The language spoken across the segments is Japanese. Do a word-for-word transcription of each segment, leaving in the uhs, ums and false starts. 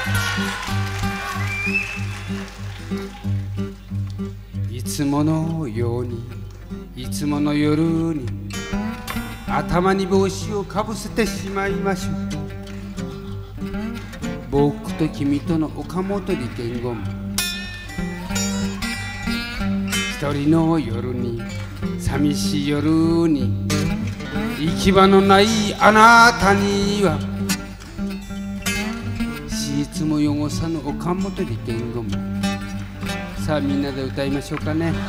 いつものようにいつもの夜に頭に帽子をかぶせてしまいましょう。僕と君との岡本利権吾も一人の夜に寂しい夜に行き場のないあなたにはシーツも汚さぬ岡本利権吾も。さあみんなで歌いましょうかね。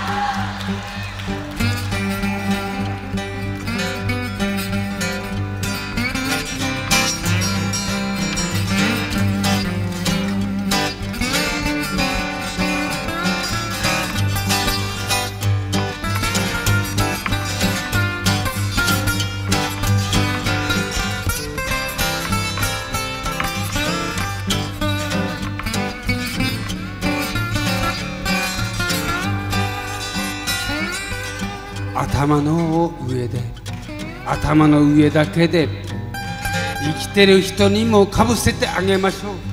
頭の上で頭の上だけで生きてる人にもかぶせてあげましょう。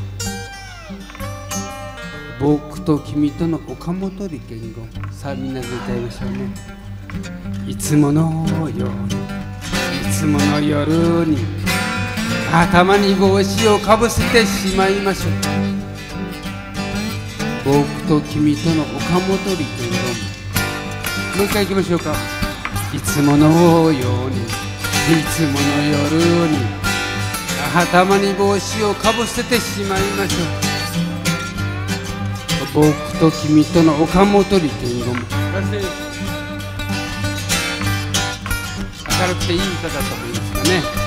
僕と君との岡本利権吾。さあみんなで歌いましょうね。いつものようにいつもの夜に頭に帽子をかぶせてしまいましょう。僕と君との岡本利権吾。もう一回いきましょうか。いつものようにいつもの夜に頭に帽子をかぶせてしまいましょう。僕と君との岡本利権吾も。明るくていい歌だと思いますかね。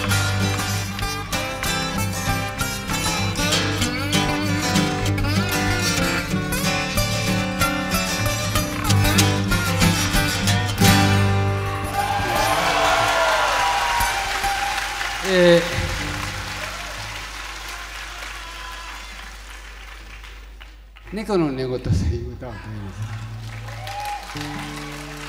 えー、猫の寝言という歌を歌います。